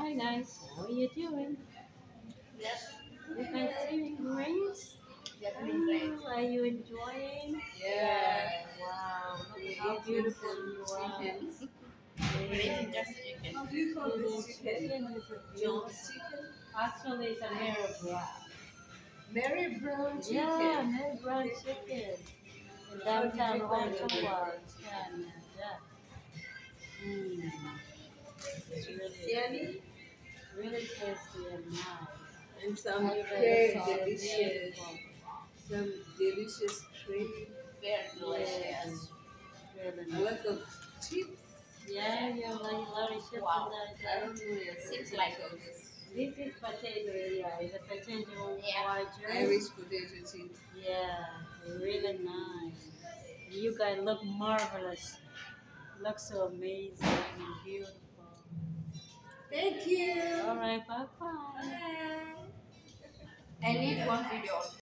Hi guys, how are you doing? Yes, You guys doing great? getting great. Are you enjoying? Yes. Wow, look We're how eating beautiful some you are. chicken. We're Yeah. eating just chicken. How do you call Eating this chicken? chicken is a John's beautiful. chicken? Actually, it's a marrow brown. Mary Brown chicken. Yeah, marrow brown chicken. In How did downtown you find the Mary Ottawa, Brown chicken? Canada. Mm, it's Yummy really tasty and nice. and some After very the salt, delicious, beautiful. some delicious cream, Very Yeah, delicious. really a nice. lot of chips. Yeah, you like a lot of chips Wow. in I that. don't know your Seems potato. like this. This is potato, yeah. It's a potato Yeah. water. Irish potato chips. Yeah, really nice. You guys look marvelous. Look so amazing and beautiful. Thank you. All right, bye bye. Bye. I need one video.